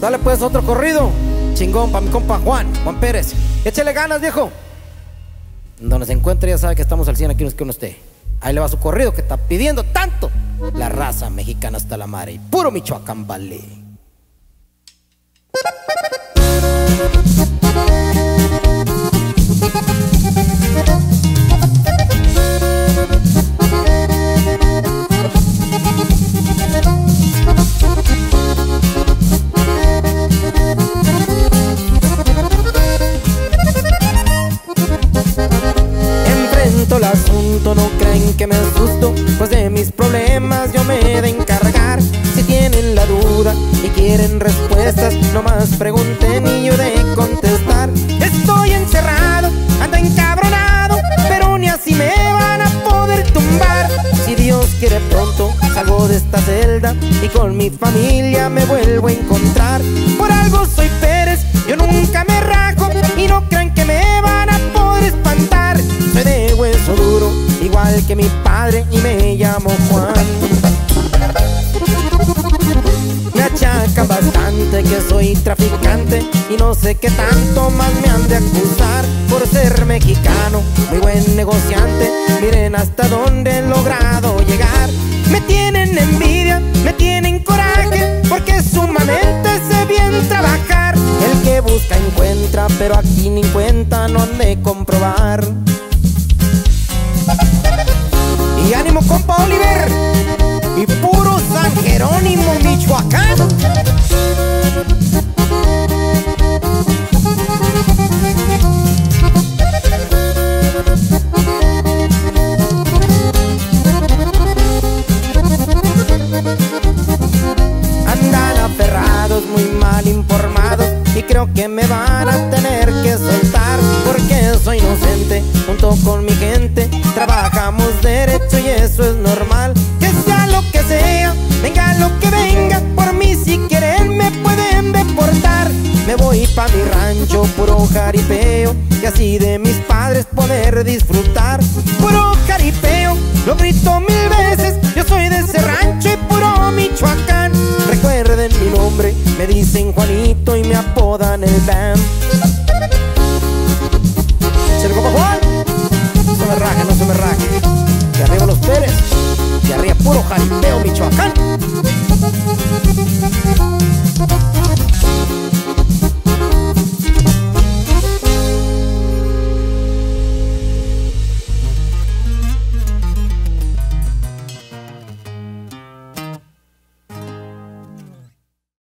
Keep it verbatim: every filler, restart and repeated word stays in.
Dale pues otro corrido chingón pa' mi compa Juan, Juan Pérez. Échale ganas, viejo. Donde se encuentre ya sabe que estamos al cien aquí con usted. Ahí le va su corrido que está pidiendo tanto la raza mexicana hasta la madre. Y puro Michoacán, vale. El asunto, no creen que me asusto, pues de mis problemas yo me he de encargar. Si tienen la duda y quieren respuestas, nomás pregunten y yo de contestar. Estoy encerrado, ando encabronado, pero ni así me van a poder tumbar. Si Dios quiere pronto salgo de esta celda y con mi familia me vuelvo a encontrar. Por algo soy Pérez, yo nunca me rajo y no crean que me van a poder espantar. Soy de hueso duro, igual que mi padre, y me llamo Juan. Me achacan bastante que soy traficante y no sé qué tanto más me han de acusar. Por ser mexicano, muy buen negociante, miren hasta dónde he logrado llegar. Me tienen envidia, me tienen coraje, porque sumamente sé bien trabajar. El que busca encuentra, pero aquí ni cuenta no han de comprobar. Y ánimo compa Oliver, y puro San Jerónimo, Michoacán. Andan aferrados, muy mal informados, y creo que me van a tener que soltar, porque soy inocente junto con mi gente. Trabajamos derecho y eso es normal. Que sea lo que sea, venga lo que venga, por mí si quieren me pueden deportar. Me voy pa' mi rancho, puro jaripeo, y así de mis padres poder disfrutar. Puro jaripeo, lo grito mil veces, yo soy de ese rancho y puro Michoacán. Recuerden mi nombre, me dicen Juanito y me apodan el Bam. ¿Se le copa Juan? No se me raje, no se me raje. De arriba los Pérez, de arriba puro jaripeo, Michoacán.